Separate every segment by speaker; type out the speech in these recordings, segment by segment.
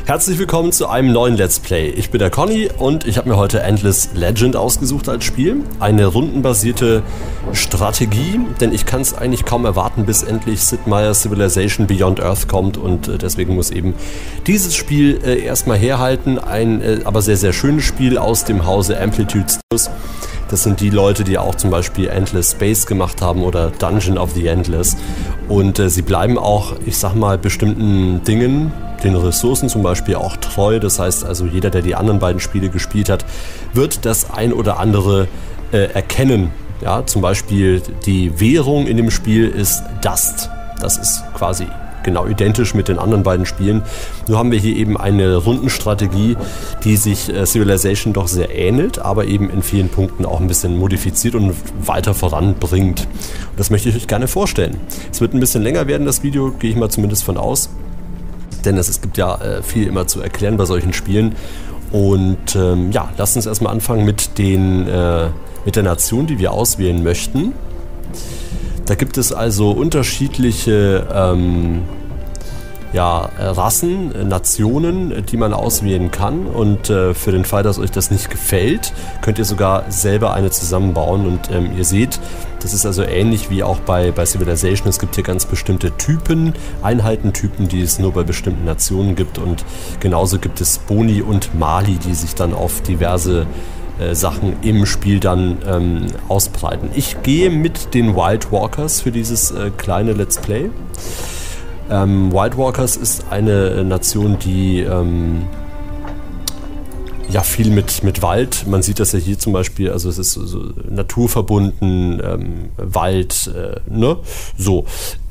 Speaker 1: Herzlich willkommen zu einem neuen Let's Play. Ich bin der Conny und ich habe mir heute Endless Legend ausgesucht als Spiel. Eine rundenbasierte Strategie, denn ich kann es eigentlich kaum erwarten, bis endlich Sid Meier's Civilization Beyond Earth kommt und deswegen muss eben dieses Spiel erstmal herhalten. Ein aber sehr, sehr schönes Spiel aus dem Hause Amplitude Studios. Das sind die Leute, die auch zum Beispiel Endless Space gemacht haben oder Dungeon of the Endless. Und sie bleiben auch, ich sag mal, bestimmten Dingen, den Ressourcen zum Beispiel auch treu. Das heißt also, jeder, der die anderen beiden Spiele gespielt hat, wird das ein oder andere erkennen. Ja, zum Beispiel die Währung in dem Spiel ist Dust. Das ist quasi genau identisch mit den anderen beiden Spielen. Nur haben wir hier eben eine Rundenstrategie, die sich Civilization doch sehr ähnelt, aber eben in vielen Punkten auch ein bisschen modifiziert und weiter voranbringt. Und das möchte ich euch gerne vorstellen. Es wird ein bisschen länger werden, das Video, gehe ich mal zumindest von aus. Denn es gibt ja viel immer zu erklären bei solchen Spielen. Und ja, lasst uns erstmal anfangen mit der Nation, die wir auswählen möchten. Da gibt es also unterschiedliche Rassen, Nationen, die man auswählen kann. Und für den Fall, dass euch das nicht gefällt, könnt ihr sogar selber eine zusammenbauen. Und ihr seht, das ist also ähnlich wie auch bei Civilization. Es gibt hier ganz bestimmte Typen, Einheitentypen, die es nur bei bestimmten Nationen gibt. Und genauso gibt es Boni und Mali, die sich dann auf diverse Sachen im Spiel dann ausbreiten. Ich gehe mit den Wild Walkers für dieses kleine Let's Play. Wild Walkers ist eine Nation, die ja viel mit Wald, man sieht das ja hier zum Beispiel, also es ist so naturverbunden, Wald, ne, so.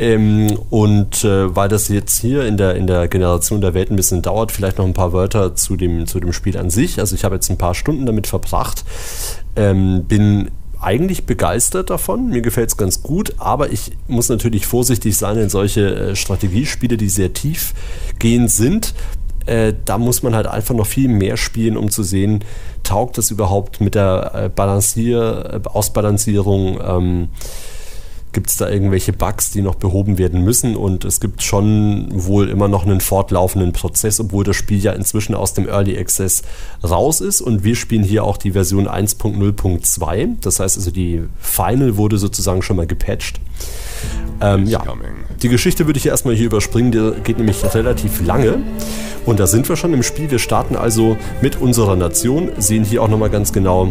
Speaker 1: Weil das jetzt hier in der Generation der Welt ein bisschen dauert, vielleicht noch ein paar Wörter zu dem Spiel an sich. Also ich habe jetzt ein paar Stunden damit verbracht, bin eigentlich begeistert davon, mir gefällt es ganz gut, aber ich muss natürlich vorsichtig sein in solche Strategiespiele, die sehr tiefgehend sind. Da muss man halt einfach noch viel mehr spielen, um zu sehen, taugt das überhaupt mit der Ausbalancierung, gibt es da irgendwelche Bugs, die noch behoben werden müssen, und es gibt schon wohl immer noch einen fortlaufenden Prozess, obwohl das Spiel ja inzwischen aus dem Early Access raus ist, und wir spielen hier auch die Version 1.0.2, das heißt also die Final wurde sozusagen schon mal gepatcht. Ja, die Geschichte würde ich erstmal hier überspringen, die geht nämlich relativ lange. Und da sind wir schon im Spiel. Wir starten also mit unserer Nation, sehen hier auch nochmal ganz genau,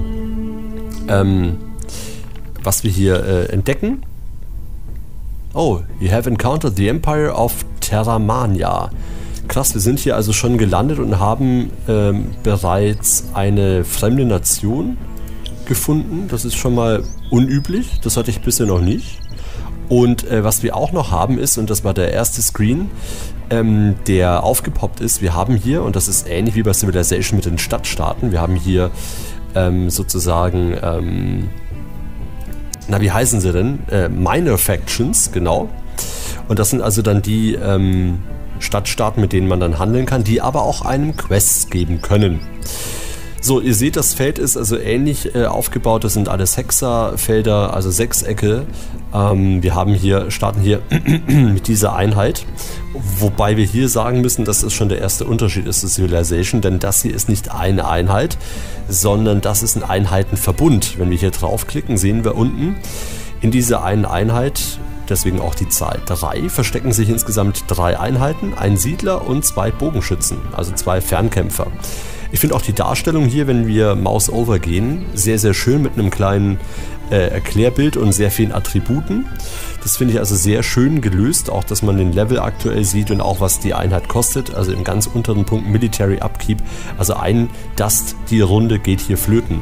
Speaker 1: was wir hier entdecken. Oh, you have encountered the Empire of Terramania. Krass, wir sind hier also schon gelandet und haben bereits eine fremde Nation gefunden. Das ist schon mal unüblich, das hatte ich bisher noch nicht. Und was wir auch noch haben ist, und das war der erste Screen, der aufgepoppt ist, wir haben hier, und das ist ähnlich wie bei Civilization mit den Stadtstaaten, wir haben hier sozusagen, wie heißen sie denn? Minor Factions, genau. Und das sind also dann die Stadtstaaten, mit denen man dann handeln kann, die aber auch einem Quests geben können. So, ihr seht, das Feld ist also ähnlich aufgebaut, das sind alles Hexafelder, also Sechsecke. Wir starten hier mit dieser Einheit, wobei wir hier sagen müssen, dass das schon der erste Unterschied ist zu Civilization, denn das hier ist nicht eine Einheit, sondern das ist ein Einheitenverbund. Wenn wir hier draufklicken, sehen wir unten in dieser einen Einheit, deswegen auch die Zahl 3, verstecken sich insgesamt 3 Einheiten, ein Siedler und 2 Bogenschützen, also 2 Fernkämpfer. Ich finde auch die Darstellung hier, wenn wir Mouse over gehen, sehr, sehr schön mit einem kleinen Erklärbild und sehr vielen Attributen. Das finde ich also sehr schön gelöst, auch dass man den Level aktuell sieht und auch was die Einheit kostet, also im ganz unteren Punkt Military Upkeep, also ein Dust die Runde geht hier flöten.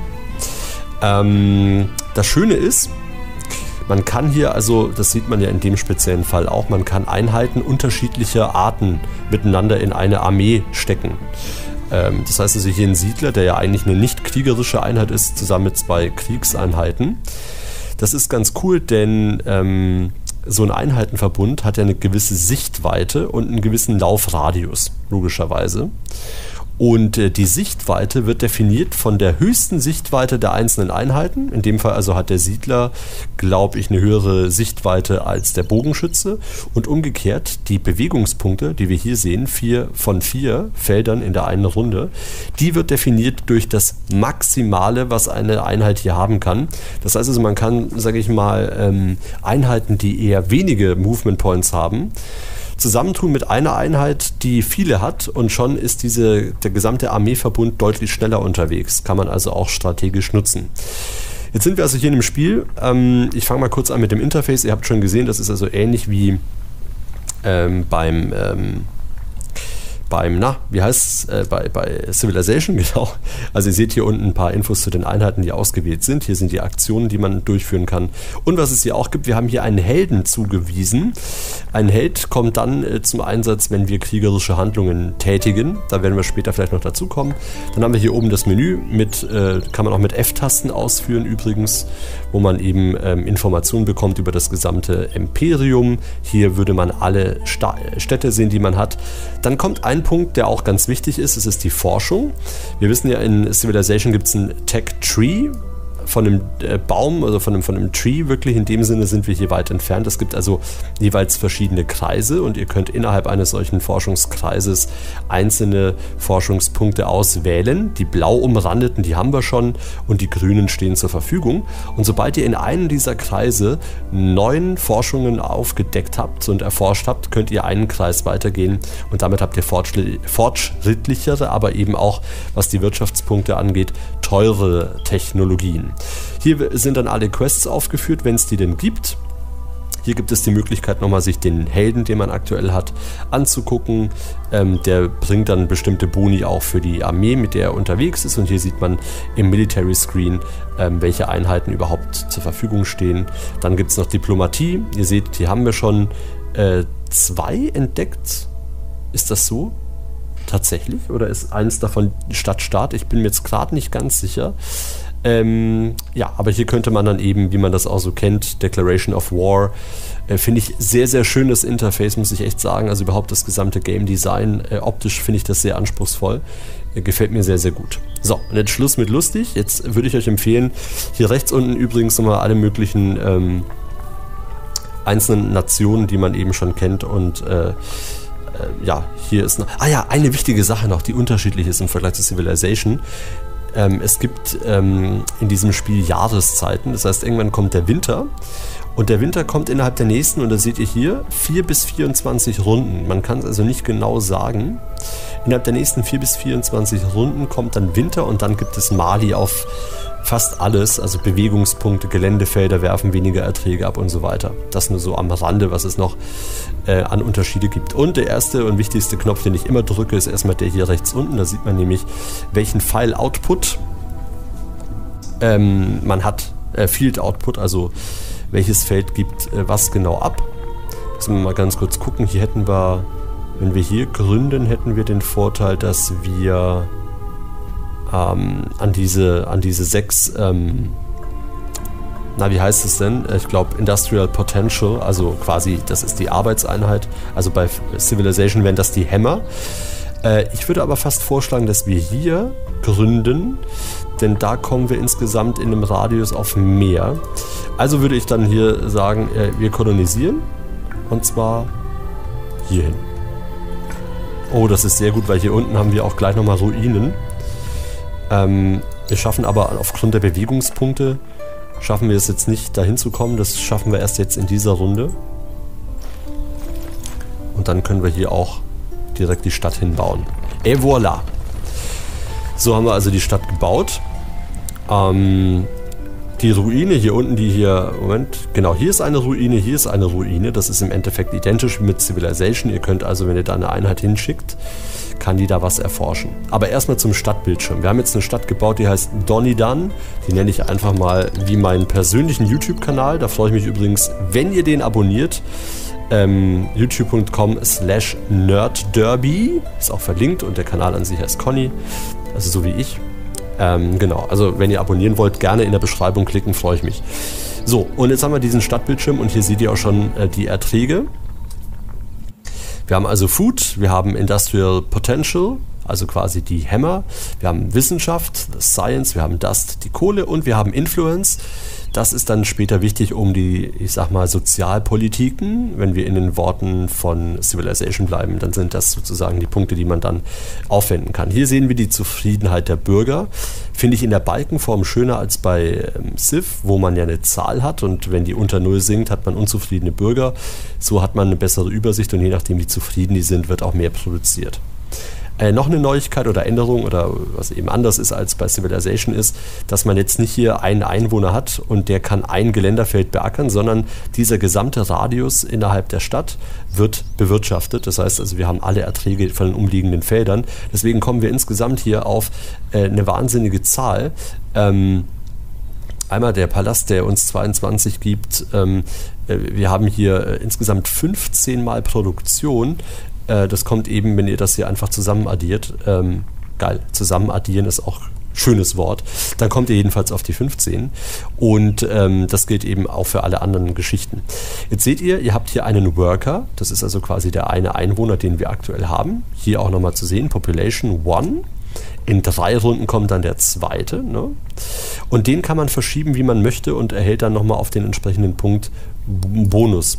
Speaker 1: Das Schöne ist, man kann hier, also das sieht man ja in dem speziellen Fall auch, man kann Einheiten unterschiedlicher Arten miteinander in eine Armee stecken. Das heißt also hier ein Siedler, der ja eigentlich eine nicht kriegerische Einheit ist, zusammen mit 2 Kriegseinheiten. Das ist ganz cool, denn so ein Einheitenverbund hat ja eine gewisse Sichtweite und einen gewissen Laufradius, logischerweise. Und die Sichtweite wird definiert von der höchsten Sichtweite der einzelnen Einheiten. In dem Fall also hat der Siedler, glaube ich, eine höhere Sichtweite als der Bogenschütze. Und umgekehrt, die Bewegungspunkte, die wir hier sehen, 4 von 4 Feldern in der einen Runde, die wird definiert durch das Maximale, was eine Einheit hier haben kann. Das heißt also, man kann, sage ich mal, Einheiten, die eher wenige Movement Points haben, zusammentun mit einer Einheit, die viele hat, und schon ist der gesamte Armeeverbund deutlich schneller unterwegs. Kann man also auch strategisch nutzen. Jetzt sind wir also hier in dem Spiel. Ich fange mal kurz an mit dem Interface. Ihr habt schon gesehen, das ist also ähnlich wie bei Civilization, genau. Also ihr seht hier unten ein paar Infos zu den Einheiten, die ausgewählt sind. Hier sind die Aktionen, die man durchführen kann. Und was es hier auch gibt, wir haben hier einen Helden zugewiesen. Ein Held kommt dann zum Einsatz, wenn wir kriegerische Handlungen tätigen. Da werden wir später vielleicht noch dazu kommen. Dann haben wir hier oben das Menü, kann man auch mit F-Tasten ausführen übrigens, wo man eben Informationen bekommt über das gesamte Imperium. Hier würde man alle Städte sehen, die man hat. Dann kommt ein Punkt, der auch ganz wichtig ist, das ist die Forschung. Wir wissen ja, in Civilization gibt es einen Tech-Tree. Von dem Baum, also von dem Tree wirklich, in dem Sinne sind wir hier weit entfernt. Es gibt also jeweils verschiedene Kreise und ihr könnt innerhalb eines solchen Forschungskreises einzelne Forschungspunkte auswählen. Die blau umrandeten, die haben wir schon, und die grünen stehen zur Verfügung. Und sobald ihr in einem dieser Kreise 9 Forschungen aufgedeckt habt und erforscht habt, könnt ihr einen Kreis weitergehen und damit habt ihr fortschrittlichere, aber eben auch, was die Wirtschaftspunkte angeht, teure Technologien. Hier sind dann alle Quests aufgeführt, wenn es die denn gibt. Hier gibt es die Möglichkeit, nochmal sich den Helden, den man aktuell hat, anzugucken. Der bringt dann bestimmte Boni auch für die Armee, mit der er unterwegs ist. Und hier sieht man im Military Screen, welche Einheiten überhaupt zur Verfügung stehen. Dann gibt es noch Diplomatie. Ihr seht, hier haben wir schon 2 entdeckt. Ist das so? Tatsächlich? Oder ist eins davon Stadtstaat? Ich bin mir jetzt gerade nicht ganz sicher. Ja, aber hier könnte man dann eben, wie man das auch so kennt, Declaration of War, finde ich sehr, sehr schönes Interface, muss ich echt sagen. Also überhaupt das gesamte Game Design, optisch finde ich das sehr anspruchsvoll. Gefällt mir sehr, sehr gut. So, und jetzt Schluss mit lustig. Jetzt würde ich euch empfehlen, hier rechts unten übrigens nochmal alle möglichen einzelnen Nationen, die man eben schon kennt, und ja, hier ist noch... Ah ja, eine wichtige Sache noch, die unterschiedlich ist im Vergleich zu Civilization. Es gibt in diesem Spiel Jahreszeiten, das heißt, irgendwann kommt der Winter und der Winter kommt innerhalb der nächsten, und da seht ihr hier, 4 bis 24 Runden. Man kann es also nicht genau sagen. Innerhalb der nächsten 4 bis 24 Runden kommt dann Winter und dann gibt es Mali auf fast alles, also Bewegungspunkte, Geländefelder werfen weniger Erträge ab und so weiter. Das nur so am Rande, was es noch an Unterschiede gibt. Und der erste und wichtigste Knopf, den ich immer drücke, ist erstmal der hier rechts unten. Da sieht man nämlich, welchen File-Output man hat. Field Output, also welches Feld gibt was genau ab. Müssen wir mal ganz kurz gucken. Hier hätten wir, wenn wir hier gründen, hätten wir den Vorteil, dass wir an diese 6 wie heißt es denn? Ich glaube Industrial Potential, also quasi, das ist die Arbeitseinheit. Also bei Civilization wären das die Hämmer. Ich würde aber fast vorschlagen, dass wir hier gründen, denn da kommen wir insgesamt in einem Radius auf mehr. Also würde ich dann hier sagen, wir kolonisieren, und zwar hierhin. Oh, das ist sehr gut, weil hier unten haben wir auch gleich nochmal Ruinen. Wir schaffen aber aufgrund der Bewegungspunkte, schaffen wir es jetzt nicht dahin zu kommen. Das schaffen wir erst jetzt in dieser Runde. Und dann können wir hier auch direkt die Stadt hinbauen. Et voilà! So haben wir also die Stadt gebaut. Die Ruine hier unten, die hier, Moment, genau, hier ist eine Ruine, hier ist eine Ruine. Das ist im Endeffekt identisch mit Civilization. Ihr könnt also, wenn ihr da eine Einheit hinschickt, kann die da was erforschen. Aber erstmal zum Stadtbildschirm. Wir haben jetzt eine Stadt gebaut, die heißt Donidan. Die nenne ich einfach mal wie meinen persönlichen YouTube-Kanal. Da freue ich mich übrigens, wenn ihr den abonniert. youtube.com/nerdderby ist auch verlinkt, und der Kanal an sich heißt Conny, also so wie ich. Genau, also wenn ihr abonnieren wollt, gerne in der Beschreibung klicken, freue ich mich. So, und jetzt haben wir diesen Stadtbildschirm, und hier seht ihr auch schon die Erträge. Wir haben also Food, wir haben Industrial Potential, also quasi die Hammer. Wir haben Wissenschaft, Science, wir haben Dust, die Kohle und wir haben Influence. Das ist dann später wichtig, um die, ich sag mal, Sozialpolitiken, wenn wir in den Worten von Civilization bleiben, dann sind das sozusagen die Punkte, die man dann aufwenden kann. Hier sehen wir die Zufriedenheit der Bürger. Finde ich in der Balkenform schöner als bei Civ, wo man ja eine Zahl hat und wenn die unter 0 sinkt, hat man unzufriedene Bürger. So hat man eine bessere Übersicht und je nachdem, wie zufrieden die sind, wird auch mehr produziert. Noch eine Neuigkeit oder Änderung oder was eben anders ist als bei Civilization ist, dass man jetzt nicht hier einen Einwohner hat und der kann ein Geländerfeld beackern, sondern dieser gesamte Radius innerhalb der Stadt wird bewirtschaftet. Das heißt also, wir haben alle Erträge von den umliegenden Feldern. Deswegen kommen wir insgesamt hier auf eine wahnsinnige Zahl. Einmal der Palast, der uns 22 gibt. Wir haben hier insgesamt 15 Mal Produktion. Das kommt eben, wenn ihr das hier einfach zusammen addiert. Geil, zusammen addieren ist auch ein schönes Wort. Dann kommt ihr jedenfalls auf die 15. Und das gilt eben auch für alle anderen Geschichten. Jetzt seht ihr habt hier einen Worker. Das ist also quasi der eine Einwohner, den wir aktuell haben. Hier auch nochmal zu sehen, Population 1. In 3 Runden kommt dann der zweite. Ne? Und den kann man verschieben, wie man möchte und erhält dann nochmal auf den entsprechenden Punkt Bonus.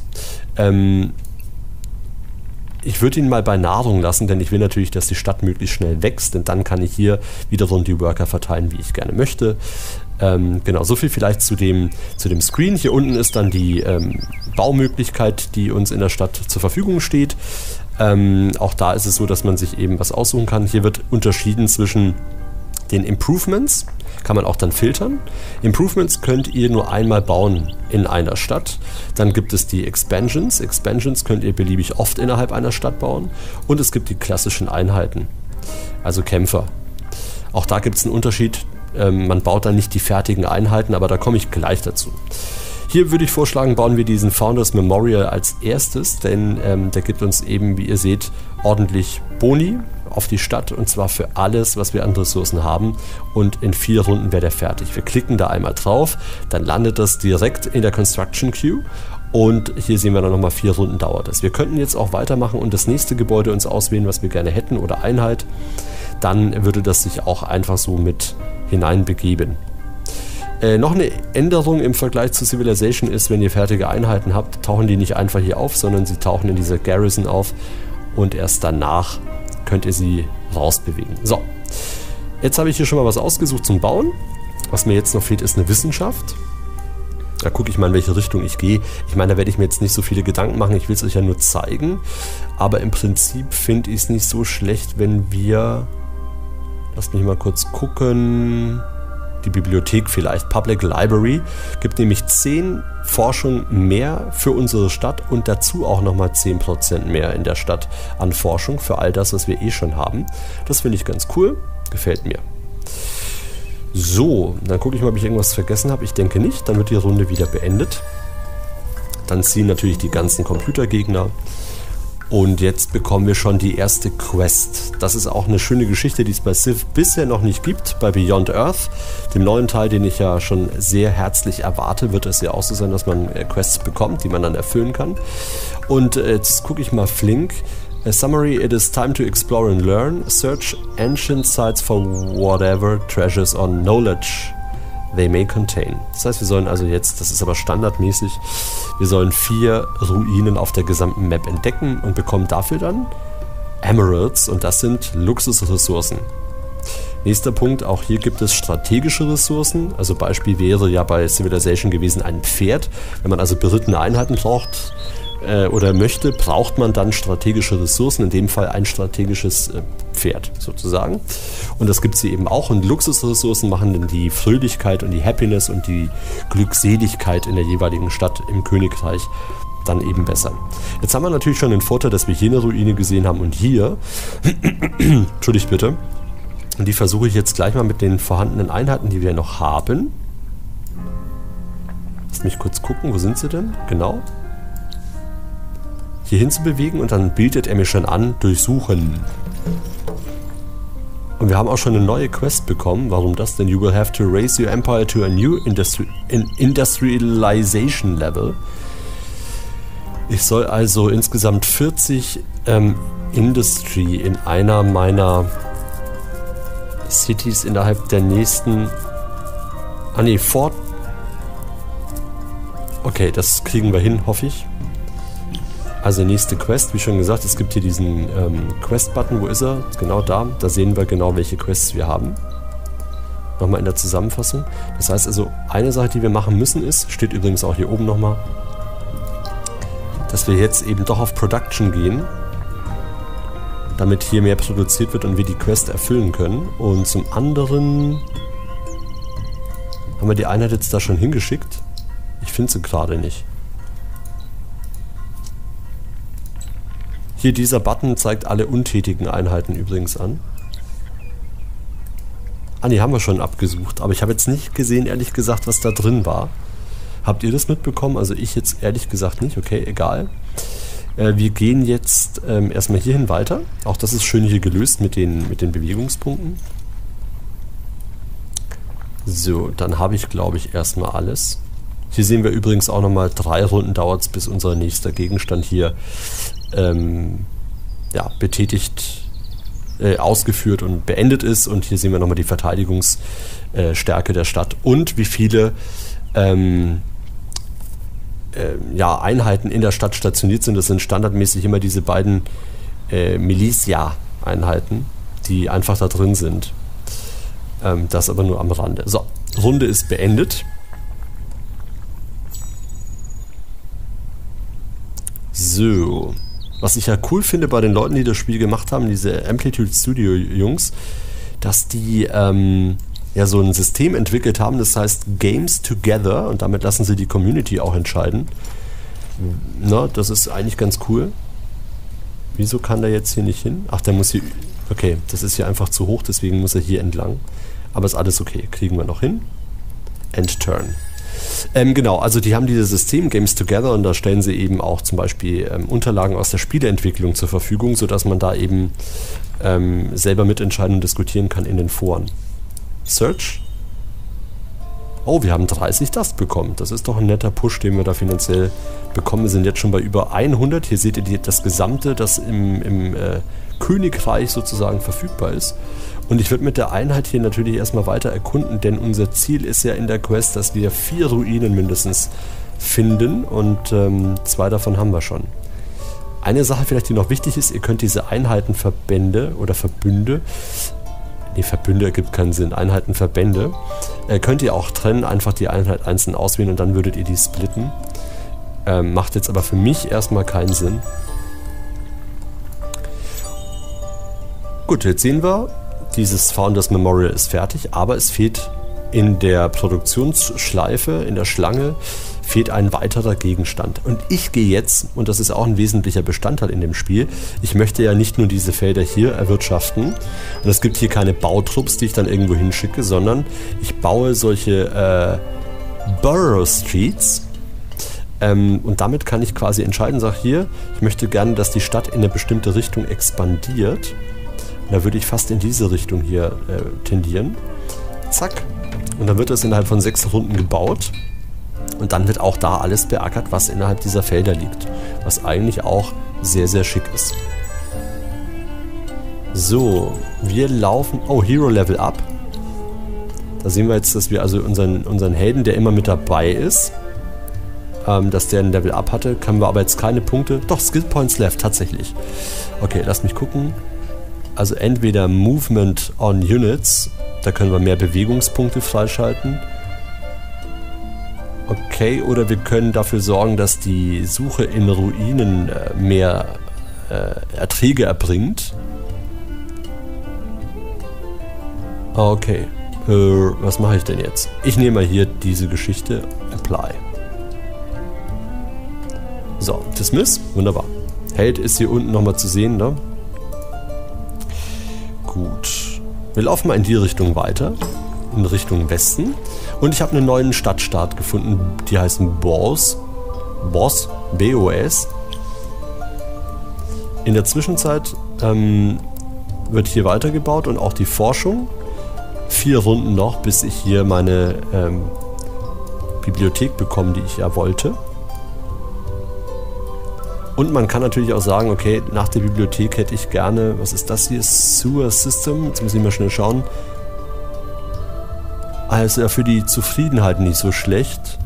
Speaker 1: Ich würde ihn mal bei Nahrung lassen, denn ich will natürlich, dass die Stadt möglichst schnell wächst, denn dann kann ich hier wiederum die Worker verteilen, wie ich gerne möchte. Genau, so viel vielleicht zu dem Screen. Hier unten ist dann die Baumöglichkeit, die uns in der Stadt zur Verfügung steht. Auch da ist es so, dass man sich eben was aussuchen kann. Hier wird unterschieden zwischen den Improvements, kann man auch dann filtern. Improvements könnt ihr nur einmal bauen in einer Stadt. Dann gibt es die Expansions. Expansions könnt ihr beliebig oft innerhalb einer Stadt bauen. Und es gibt die klassischen Einheiten, also Kämpfer. Auch da gibt es einen Unterschied. Man baut dann nicht die fertigen Einheiten, aber da komme ich gleich dazu. Hier würde ich vorschlagen, bauen wir diesen Founders Memorial als erstes, denn der gibt uns eben, wie ihr seht, ordentlich Boni auf die Stadt und zwar für alles, was wir an Ressourcen haben und in 4 Runden wäre der fertig. Wir klicken da einmal drauf, dann landet das direkt in der Construction Queue und hier sehen wir dann nochmal 4 Runden dauert es. Wir könnten jetzt auch weitermachen und das nächste Gebäude uns auswählen, was wir gerne hätten oder Einheit, dann würde das sich auch einfach so mit hineinbegeben. Noch eine Änderung im Vergleich zu Civilization ist, wenn ihr fertige Einheiten habt, tauchen die nicht einfach hier auf, sondern sie tauchen in dieser Garrison auf und erst danach könnt ihr sie rausbewegen. So, jetzt habe ich hier schon mal was ausgesucht zum Bauen. Was mir jetzt noch fehlt, ist eine Wissenschaft. Da gucke ich mal, in welche Richtung ich gehe. Ich meine, da werde ich mir jetzt nicht so viele Gedanken machen, ich will es euch ja nur zeigen. Aber im Prinzip finde ich es nicht so schlecht, wenn wir... Lasst mich mal kurz gucken... Die Bibliothek vielleicht, Public Library, gibt nämlich 10 Forschung mehr für unsere Stadt und dazu auch nochmal 10% mehr in der Stadt an Forschung für all das, was wir eh schon haben. Das finde ich ganz cool, gefällt mir. So, dann gucke ich mal, ob ich irgendwas vergessen habe. Ich denke nicht, dann wird die Runde wieder beendet. Dann ziehen natürlich die ganzen Computergegner. Und jetzt bekommen wir schon die erste Quest. Das ist auch eine schöne Geschichte, die es bei Civ bisher noch nicht gibt. Bei Beyond Earth, dem neuen Teil, den ich ja schon sehr herzlich erwarte, wird es ja auch so sein, dass man Quests bekommt, die man dann erfüllen kann. Und jetzt gucke ich mal flink. A summary, it is time to explore and learn. Search ancient sites for whatever treasures or knowledge they may contain. Das heißt, wir sollen also jetzt, das ist aber standardmäßig, wir sollen 4 Ruinen auf der gesamten Map entdecken und bekommen dafür dann Emeralds und das sind Luxusressourcen. Nächster Punkt, auch hier gibt es strategische Ressourcen. Also Beispiel wäre ja bei Civilization gewesen ein Pferd. Wenn man also berittene Einheiten braucht oder möchte, braucht man dann strategische Ressourcen, in dem Fall ein strategisches Pferd sozusagen. Und das gibt es hier eben auch. Und Luxusressourcen machen dann die Fröhlichkeit und die Happiness und die Glückseligkeit in der jeweiligen Stadt im Königreich dann eben besser. Jetzt haben wir natürlich schon den Vorteil, dass wir hier eine Ruine gesehen haben und hier, entschuldigt bitte, und die versuche ich jetzt gleich mal mit den vorhandenen Einheiten, die wir noch haben. Lass mich kurz gucken, wo sind sie denn? Genau. Hier hin zu bewegen und dann bietet er mir schon an, durchsuchen. Und wir haben auch schon eine neue Quest bekommen. Warum das denn? You will have to raise your empire to a new industrialization level. Ich soll also insgesamt 40 Industry in einer meiner Cities innerhalb der nächsten... Ah ne, Fort... Okay, das kriegen wir hin, hoffe ich. Also nächste Quest, wie schon gesagt, es gibt hier diesen Quest-Button. Wo ist er? Genau da. Da sehen wir genau, welche Quests wir haben. Nochmal in der Zusammenfassung. Das heißt also, eine Sache, die wir machen müssen ist, steht übrigens auch hier oben nochmal, dass wir jetzt eben doch auf Production gehen, damit hier mehr produziert wird und wir die Quest erfüllen können. Und zum anderen haben wir die Einheit jetzt da schon hingeschickt. Ich finde sie gerade nicht. Hier dieser Button zeigt alle untätigen Einheiten übrigens an. Ah, die haben wir schon abgesucht, aber ich habe jetzt nicht gesehen, ehrlich gesagt, was da drin war. Habt ihr das mitbekommen? Also ich jetzt ehrlich gesagt nicht. Okay, egal. Wir gehen jetzt erstmal hierhin weiter. Auch das ist schön hier gelöst mit den Bewegungspunkten. So, dann habe ich, glaube ich, erstmal alles. Hier sehen wir übrigens auch nochmal 3 Runden dauert es, bis unser nächster Gegenstand hier ja, betätigt, ausgeführt und beendet ist. Und hier sehen wir nochmal die Verteidigungsstärke der Stadt und wie viele ja, Einheiten in der Stadt stationiert sind. Das sind standardmäßig immer diese beiden Militia-Einheiten, die einfach da drin sind. Das aber nur am Rande. So, Runde ist beendet. So, was ich ja cool finde bei den Leuten, die das Spiel gemacht haben, diese Amplitude Studio Jungs, dass die ja so ein System entwickelt haben, das heißt Games Together, und damit lassen sie die Community auch entscheiden. Na, das ist eigentlich ganz cool. Wieso kann der jetzt hier nicht hin? Ach, der muss hier... Okay, das ist hier einfach zu hoch, deswegen muss er hier entlang. Aber ist alles okay, kriegen wir noch hin. End Turn. Genau, also die haben dieses System Games Together und da stellen sie eben auch zum Beispiel Unterlagen aus der Spieleentwicklung zur Verfügung, sodass man da eben selber mitentscheiden und diskutieren kann in den Foren. Search. Oh, wir haben 30 Dust bekommen. Das ist doch ein netter Push, den wir da finanziell bekommen. Wir sind jetzt schon bei über 100. Hier seht ihr das Gesamte, das im Königreich sozusagen verfügbar ist. Und ich würde mit der Einheit hier natürlich erstmal weiter erkunden, denn unser Ziel ist ja in der Quest, dass wir 4 Ruinen mindestens finden und 2 davon haben wir schon. Eine Sache vielleicht, die noch wichtig ist, ihr könnt diese Einheitenverbände oder Verbünde, nee, Verbünde ergibt keinen Sinn, Einheitenverbände, könnt ihr auch trennen, einfach die Einheit einzeln auswählen und dann würdet ihr die splitten. Macht jetzt aber für mich erstmal keinen Sinn. Gut, jetzt sehen wir, dieses Founders Memorial ist fertig, aber es fehlt in der Produktionsschleife, in der Schlange, fehlt ein weiterer Gegenstand. Und ich gehe jetzt, und das ist auch ein wesentlicher Bestandteil in dem Spiel, ich möchte ja nicht nur diese Felder hier erwirtschaften, und es gibt hier keine Bautrupps, die ich dann irgendwo hinschicke, sondern ich baue solche Borough Streets, und damit kann ich quasi entscheiden, sage hier, ich möchte gerne, dass die Stadt in eine bestimmte Richtung expandiert. Da würde ich fast in diese Richtung hier tendieren. Zack. Und dann wird das innerhalb von 6 Runden gebaut. Und dann wird auch da alles beackert, was innerhalb dieser Felder liegt. Was eigentlich auch sehr, sehr schick ist. So, wir laufen... Oh, Hero Level Up. Da sehen wir jetzt, dass wir also unseren Helden, der immer mit dabei ist, dass der ein Level Up hatte, können wir aber jetzt keine Punkte... Doch, Skill Points left, tatsächlich. Okay, lasst mich gucken. Also entweder Movement on Units, da können wir mehr Bewegungspunkte freischalten. Okay, oder wir können dafür sorgen, dass die Suche in Ruinen mehr Erträge erbringt. Okay, was mache ich denn jetzt? Ich nehme mal hier diese Geschichte, Apply. So, Dismiss, wunderbar. Held ist hier unten nochmal zu sehen, ne? Gut. Wir laufen mal in die Richtung weiter. In Richtung Westen. Und ich habe einen neuen Stadtstaat gefunden. Die heißen BOS. BOS. B-O-S. In der Zwischenzeit wird hier weitergebaut und auch die Forschung. 4 Runden noch, bis ich hier meine Bibliothek bekomme, die ich ja wollte. Und man kann natürlich auch sagen, okay, nach der Bibliothek hätte ich gerne, was ist das hier? Sewer System, jetzt muss ich mal schnell schauen. Also ja, für die Zufriedenheit nicht so schlecht.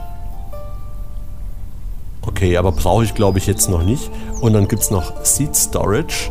Speaker 1: Okay, aber brauche ich glaube ich jetzt noch nicht. Und dann gibt es noch Seed Storage.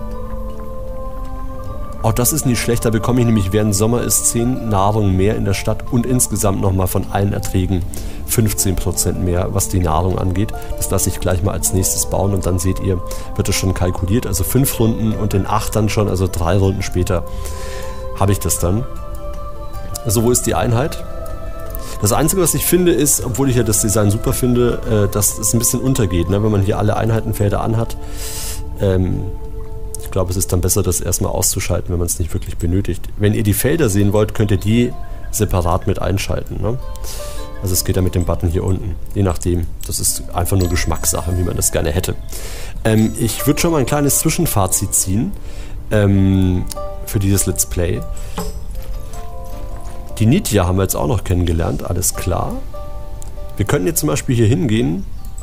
Speaker 1: Auch das ist nicht schlecht, da bekomme ich nämlich während Sommer ist 10 Nahrung mehr in der Stadt und insgesamt nochmal von allen Erträgen 15% mehr, was die Nahrung angeht. Das lasse ich gleich mal als nächstes bauen und dann seht ihr, wird das schon kalkuliert. Also 5 Runden und in 8 dann schon, also 3 Runden später habe ich das dann. So, wo ist die Einheit? Das Einzige, was ich finde, ist, obwohl ich ja das Design super finde, dass es ein bisschen untergeht, ne? Wenn man hier alle Einheitenfelder anhat. Ich glaube, es ist dann besser, das erstmal auszuschalten, wenn man es nicht wirklich benötigt. Wenn ihr die Felder sehen wollt, könnt ihr die separat mit einschalten. Ne? Also es geht ja mit dem Button hier unten. Je nachdem. Das ist einfach nur Geschmackssache, wie man das gerne hätte. Ich würde schon mal ein kleines Zwischenfazit ziehen für dieses Let's Play. Die Nidja haben wir jetzt auch noch kennengelernt, alles klar. Wir könnten jetzt zum Beispiel hier hingehen.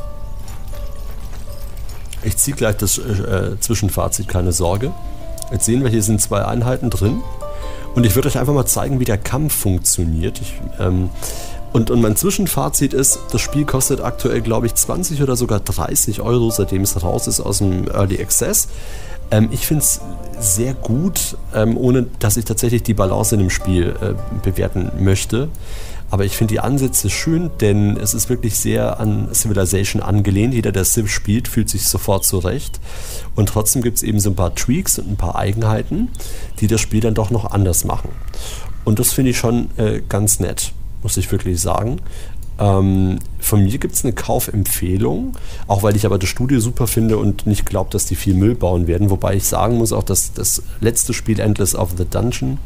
Speaker 1: Ich ziehe gleich das Zwischenfazit, keine Sorge. Jetzt sehen wir, hier sind 2 Einheiten drin. Und ich würde euch einfach mal zeigen, wie der Kampf funktioniert. Und mein Zwischenfazit ist, das Spiel kostet aktuell, glaube ich, 20 oder sogar 30 Euro, seitdem es raus ist aus dem Early Access. Ich finde es sehr gut, ohne dass ich tatsächlich die Balance in dem Spiel bewerten möchte. Aber ich finde die Ansätze schön, denn es ist wirklich sehr an Civilization angelehnt. Jeder, der Civ spielt, fühlt sich sofort zurecht. Und trotzdem gibt es eben so ein paar Tweaks und ein paar Eigenheiten, die das Spiel dann doch noch anders machen. Und das finde ich schon ganz nett, muss ich wirklich sagen. Von mir gibt es eine Kaufempfehlung, auch weil ich aber das Studio super finde und nicht glaube, dass die viel Müll bauen werden. Wobei ich sagen muss, auch dass das letzte Spiel Endless of the Dungeon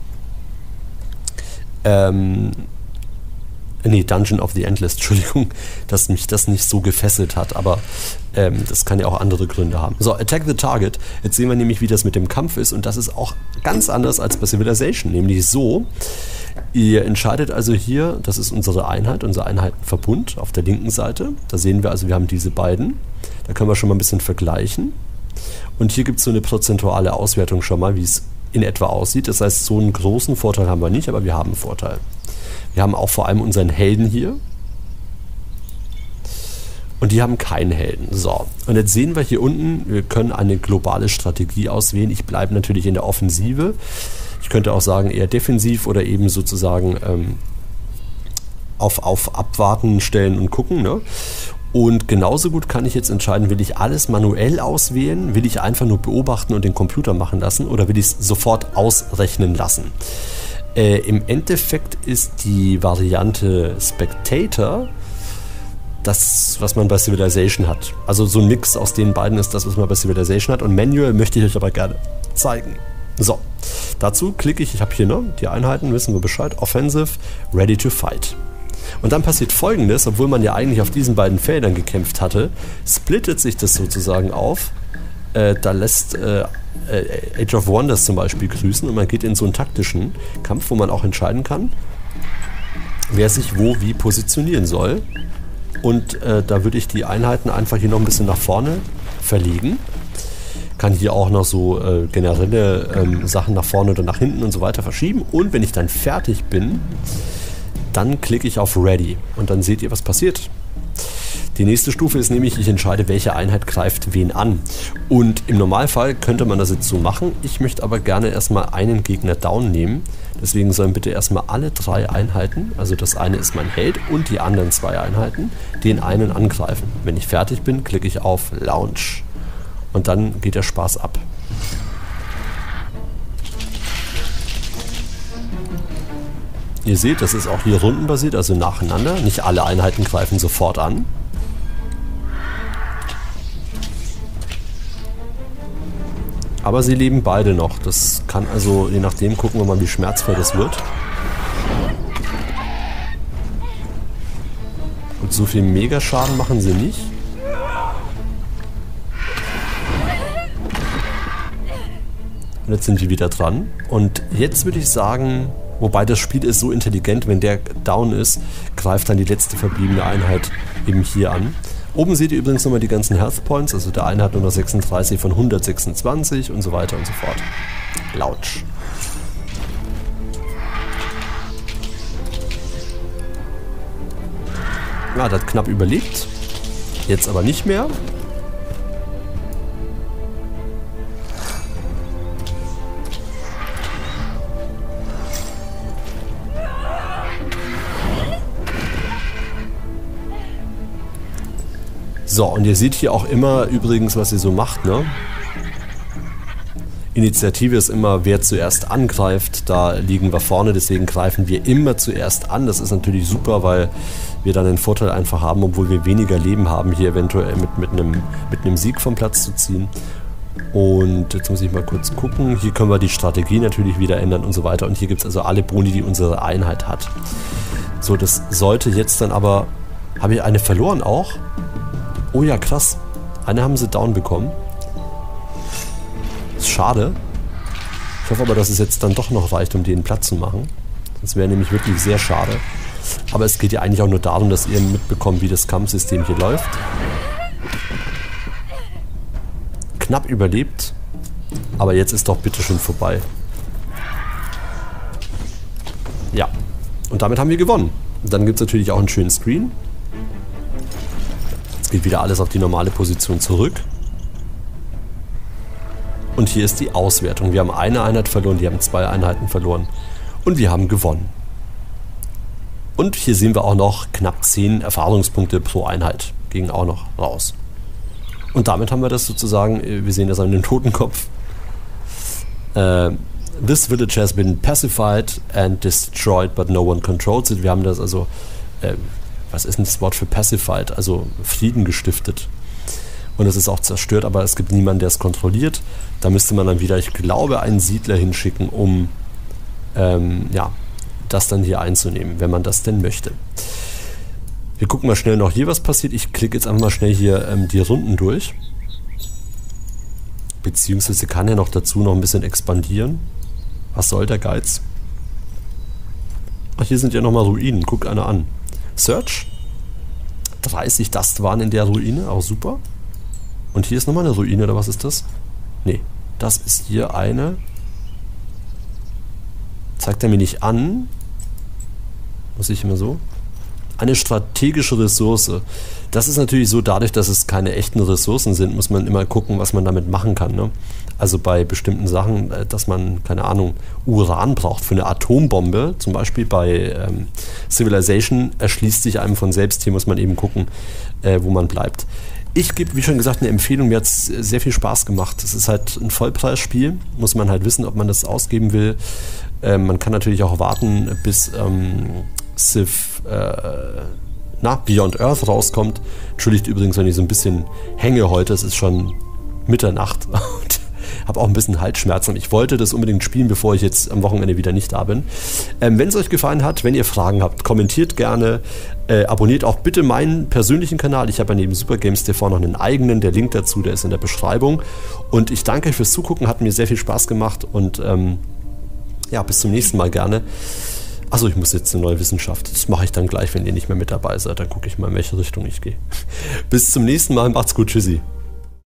Speaker 1: Dungeon of the Endless, Entschuldigung, dass mich das nicht so gefesselt hat, aber das kann ja auch andere Gründe haben. So, Attack the Target. Jetzt sehen wir nämlich, wie das mit dem Kampf ist und das ist auch ganz anders als bei Civilization, nämlich so, ihr entscheidet also hier, das ist unsere Einheit, unser Einheitenverbund auf der linken Seite. Da sehen wir also, wir haben diese beiden. Da können wir schon mal ein bisschen vergleichen. Und hier gibt es so eine prozentuale Auswertung schon mal, wie es in etwa aussieht. Das heißt, so einen großen Vorteil haben wir nicht, aber wir haben einen Vorteil. Wir haben auch vor allem unseren Helden hier. Und die haben keinen Helden. So, und jetzt sehen wir hier unten, wir können eine globale Strategie auswählen. Ich bleibe natürlich in der Offensive. Ich könnte auch sagen, eher defensiv oder eben sozusagen auf Abwarten stellen und gucken. Ne? Und genauso gut kann ich jetzt entscheiden, will ich alles manuell auswählen, will ich einfach nur beobachten und den Computer machen lassen oder will ich es sofort ausrechnen lassen. Im Endeffekt ist die Variante Spectator das, was man bei Civilization hat. Also so ein Mix aus den beiden ist das, was man bei Civilization hat. Und Manual möchte ich euch aber gerne zeigen. So, dazu klicke ich habe hier die Einheiten, wissen wir Bescheid, Offensive, Ready to Fight. Und dann passiert Folgendes, obwohl man ja eigentlich auf diesen beiden Feldern gekämpft hatte, splittet sich das sozusagen auf. Da lässt Age of Wonders zum Beispiel grüßen und man geht in so einen taktischen Kampf, wo man auch entscheiden kann, wer sich wo wie positionieren soll. Und da würde ich die Einheiten einfach hier noch ein bisschen nach vorne verlegen. Kann hier auch noch so generelle Sachen nach vorne oder nach hinten und so weiter verschieben. Und wenn ich dann fertig bin, dann klicke ich auf Ready. Und dann seht ihr, was passiert. Die nächste Stufe ist nämlich, ich entscheide, welche Einheit greift wen an. Und im Normalfall könnte man das jetzt so machen. Ich möchte aber gerne erstmal einen Gegner down nehmen. Deswegen sollen bitte erstmal alle 3 Einheiten, also das eine ist mein Held und die anderen 2 Einheiten, den einen angreifen. Wenn ich fertig bin, klicke ich auf Launch. Und dann geht der Spaß ab. Ihr seht, das ist auch hier rundenbasiert, also nacheinander. Nicht alle Einheiten greifen sofort an. Aber sie leben beide noch. Das kann also, je nachdem, gucken wir mal, wie schmerzvoll das wird. Und so viel Megaschaden machen sie nicht. Und jetzt sind wir wieder dran. Und jetzt würde ich sagen, wobei das Spiel ist so intelligent, wenn der down ist, greift dann die letzte verbliebene Einheit eben hier an. Oben seht ihr übrigens nochmal die ganzen Health Points, also der eine hat nur noch 36 von 126 und so weiter und so fort. Launch. Ja, der hat knapp überlebt. Jetzt aber nicht mehr. So, und ihr seht hier auch immer übrigens, was ihr so macht, ne? Initiative ist immer, wer zuerst angreift. Da liegen wir vorne, deswegen greifen wir immer zuerst an. Das ist natürlich super, weil wir dann den Vorteil einfach haben, obwohl wir weniger Leben haben, hier eventuell mit einem Sieg vom Platz zu ziehen. Und jetzt muss ich mal kurz gucken. Hier können wir die Strategie natürlich wieder ändern und so weiter. Und hier gibt es also alle Boni, die unsere Einheit hat. So, das sollte jetzt dann aber... Habe ich eine verloren auch? Oh ja, krass. Eine haben sie down bekommen. Ist schade. Ich hoffe aber, dass es jetzt dann doch noch reicht, um den Platz zu machen. Das wäre nämlich wirklich sehr schade. Aber es geht ja eigentlich auch nur darum, dass ihr mitbekommt, wie das Kampfsystem hier läuft. Knapp überlebt. Aber jetzt ist doch bitte schon vorbei. Ja. Und damit haben wir gewonnen. Und dann gibt es natürlich auch einen schönen Screen. Jetzt geht wieder alles auf die normale Position zurück. Und hier ist die Auswertung. Wir haben eine Einheit verloren, die haben 2 Einheiten verloren. Und wir haben gewonnen. Und hier sehen wir auch noch knapp 10 Erfahrungspunkte pro Einheit. Gingen auch noch raus. Und damit haben wir das sozusagen, wir sehen das an dem Totenkopf. This village has been pacified and destroyed, but no one controls it. Wir haben das also, was ist denn das Wort für pacified? Also Frieden gestiftet. Und es ist auch zerstört, aber es gibt niemanden, der es kontrolliert. Da müsste man dann wieder, ich glaube, einen Siedler hinschicken, um ja, das dann hier einzunehmen, wenn man das denn möchte. Wir gucken mal schnell noch hier, was passiert. Ich klicke jetzt einfach mal schnell hier die Runden durch. Beziehungsweise kann er noch dazu noch ein bisschen expandieren. Was soll der Geiz? Ach, hier sind ja nochmal Ruinen. Guck einer an. Search. 30 Dust waren in der Ruine, auch super. Und hier ist nochmal eine Ruine, oder was ist das? Nee, das ist hier eine. Zeigt er mir nicht an. Muss ich immer so? Eine strategische Ressource. Das ist natürlich so, dadurch, dass es keine echten Ressourcen sind, muss man immer gucken, was man damit machen kann. Ne? Also bei bestimmten Sachen, dass man, keine Ahnung, Uran braucht für eine Atombombe, zum Beispiel bei Civilization, erschließt sich einem von selbst. Hier muss man eben gucken, wo man bleibt. Ich gebe, wie schon gesagt, eine Empfehlung. Mir hat es sehr viel Spaß gemacht. Es ist halt ein Vollpreisspiel. Muss man halt wissen, ob man das ausgeben will. Man kann natürlich auch warten, bis Civ Beyond Earth rauskommt. Entschuldigt übrigens, wenn ich so ein bisschen hänge heute. Es ist schon Mitternacht und habe auch ein bisschen Halsschmerzen. Ich wollte das unbedingt spielen, bevor ich jetzt am Wochenende wieder nicht da bin. Wenn es euch gefallen hat, wenn ihr Fragen habt, kommentiert gerne. Abonniert auch bitte meinen persönlichen Kanal. Ich habe ja neben Super Games TV noch einen eigenen. Der Link dazu, der ist in der Beschreibung. Und ich danke euch fürs Zugucken. Hat mir sehr viel Spaß gemacht. Und ja, bis zum nächsten Mal gerne. Achso, ich muss jetzt eine neue Wissenschaft. Das mache ich dann gleich, wenn ihr nicht mehr mit dabei seid. Dann gucke ich mal, in welche Richtung ich gehe. Bis zum nächsten Mal. Macht's gut. Tschüssi.